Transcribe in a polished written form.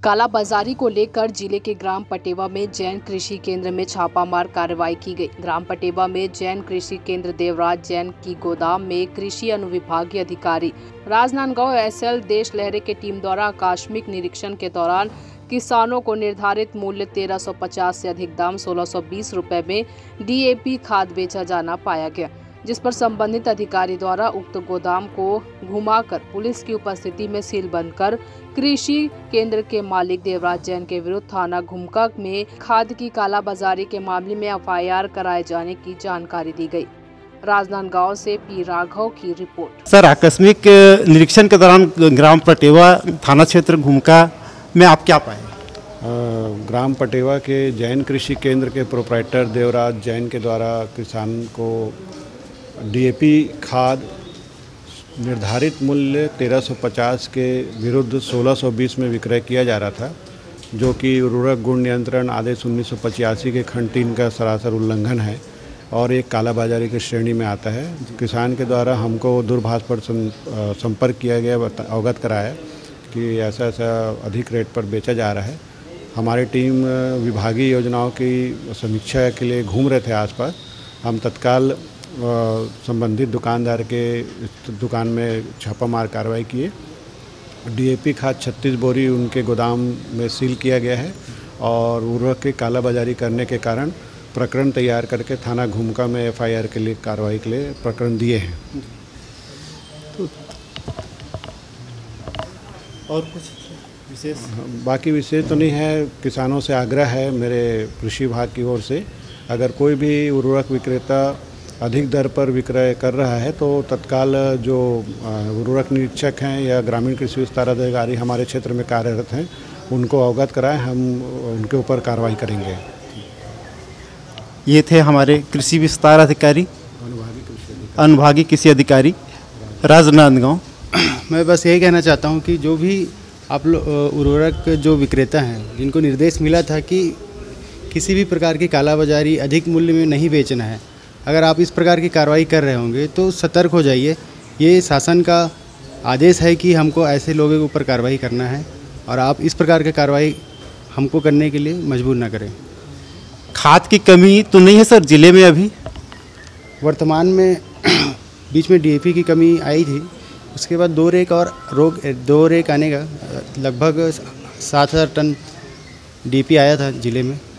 कालाबाजारी को लेकर जिले के ग्राम पटेवा में जैन कृषि केंद्र में छापामार कार्रवाई की गई। ग्राम पटेवा में जैन कृषि केंद्र देवराज जैन की गोदाम में कृषि अनुविभागीय अधिकारी राजनांदगांव एसएल देश लहरे की टीम द्वारा आकस्मिक निरीक्षण के दौरान किसानों को निर्धारित मूल्य 1350 से अधिक दाम 1620 रुपए में डीएपी खाद बेचा जाना पाया गया, जिस पर संबंधित अधिकारी द्वारा उक्त गोदाम को घुमाकर पुलिस की उपस्थिति में सील बंद कर कृषि केंद्र के मालिक देवराज जैन के विरुद्ध थाना घुमका में खाद की कालाबाजारी के मामले में एफआईआर कराए जाने की जानकारी दी गई। राजनांदगांव से पी राघव की रिपोर्ट। सर, आकस्मिक निरीक्षण के दौरान ग्राम पटेवा थाना क्षेत्र घुमका में आप क्या पाए? ग्राम पटेवा के जैन कृषि केंद्र के प्रोप्राइटर देवराज जैन के द्वारा किसान को डीएपी खाद निर्धारित मूल्य 1350 के विरुद्ध 1620 में विक्रय किया जा रहा था, जो कि उर्वरक गुण नियंत्रण आदेश 1985 के खंड 3 का सरासर उल्लंघन है और एक कालाबाजारी की श्रेणी में आता है। किसान के द्वारा हमको दूरभाष पर संपर्क किया गया, अवगत कराया कि ऐसा अधिक रेट पर बेचा जा रहा है। हमारी टीम विभागीय योजनाओं की समीक्षा के लिए घूम रहे थे आसपास। हम तत्काल संबंधित दुकानदार के दुकान में छापामार कार्रवाई किए। डीएपी खाद 36 बोरी उनके गोदाम में सील किया गया है और उर्वरक की कालाबाजारी करने के कारण प्रकरण तैयार करके थाना घुमका में एफआईआर के लिए कार्रवाई के लिए प्रकरण दिए हैं। तो और कुछ विशेष? बाकी विशेष तो नहीं है। किसानों से आग्रह है मेरे कृषि विभाग की ओर से, अगर कोई भी उर्वरक विक्रेता अधिक दर पर विक्रय कर रहा है तो तत्काल जो उर्वरक निरीक्षक हैं या ग्रामीण कृषि विस्तार अधिकारी हमारे क्षेत्र में कार्यरत हैं उनको अवगत कराएं, हम उनके ऊपर कार्रवाई करेंगे। ये थे हमारे कृषि विस्तार अधिकारी, अनुभागीय कृषि अधिकारी राजनांदगांव। मैं बस यही कहना चाहता हूँ कि जो भी आप लोग उर्वरक जो विक्रेता हैं, जिनको निर्देश मिला था कि किसी भी प्रकार की कालाबाजारी अधिक मूल्य में नहीं बेचना है, अगर आप इस प्रकार की कार्रवाई कर रहे होंगे तो सतर्क हो जाइए। ये शासन का आदेश है कि हमको ऐसे लोगों के ऊपर कार्रवाई करना है और आप इस प्रकार की कार्रवाई हमको करने के लिए मजबूर ना करें। खाद की कमी तो नहीं है सर जिले में अभी? वर्तमान में बीच में डीएपी की कमी आई थी, उसके बाद दो रेक आने का लगभग 7000 टन डीएपी आया था जिले में।